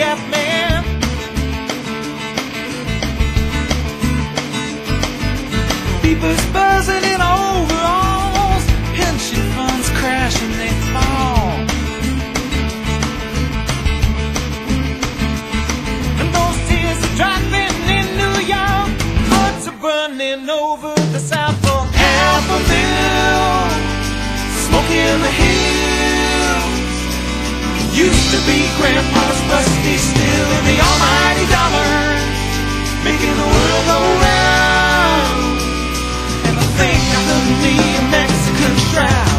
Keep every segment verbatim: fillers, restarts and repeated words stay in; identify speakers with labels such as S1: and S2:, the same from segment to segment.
S1: yep man. People's buzzing in overalls, pension funds crash and they fall. And those tears are dropping in New York, hearts are burning over the South for half a mil. Smoky in the hills, used to be Grandpa's rusty steel, and the almighty dollar making the world go round. And I think I love me a Mexican Trout.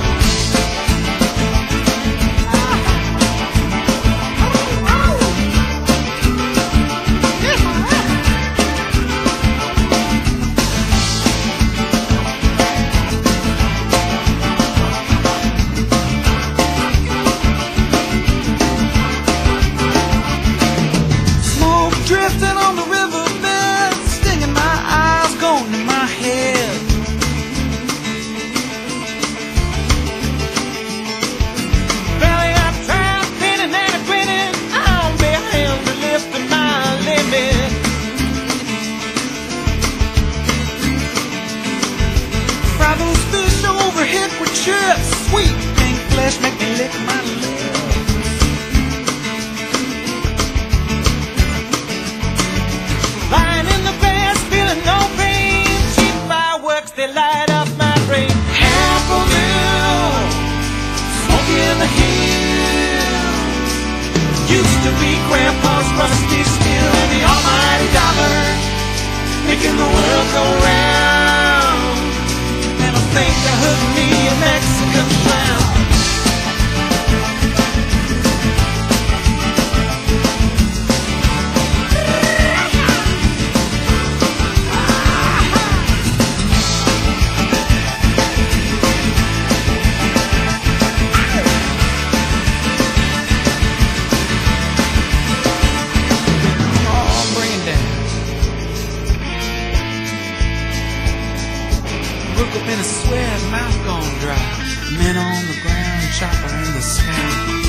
S1: Drifting on the riverbed, stinging my eyes, going to my head. Belly up, trout, spinning and a grinning, I'll be a hand to lift my limit. Fry those fish over hickory chips, sweet pink flesh make me lick my lips. Lying in the grass, feeling no pain, cheap fireworks, they light up my brain. Half a mil, smoky in the hills, used to be Grandpa's rusty steel, and the almighty dollar making the world go round. And I think I heard me a Mexican clown. Look up in a sweat, mouth gone dry, men on the ground, chopper in the sky.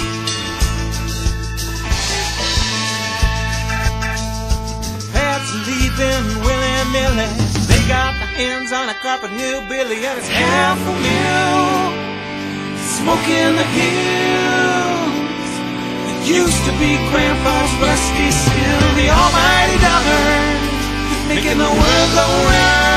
S1: Pat's leaving willy-nilly, they got their hands on a carpet new Billy, and it's half a mil, smoky in the hills. It used to be Grandpa's rusty steel, the almighty dollar making the world go round.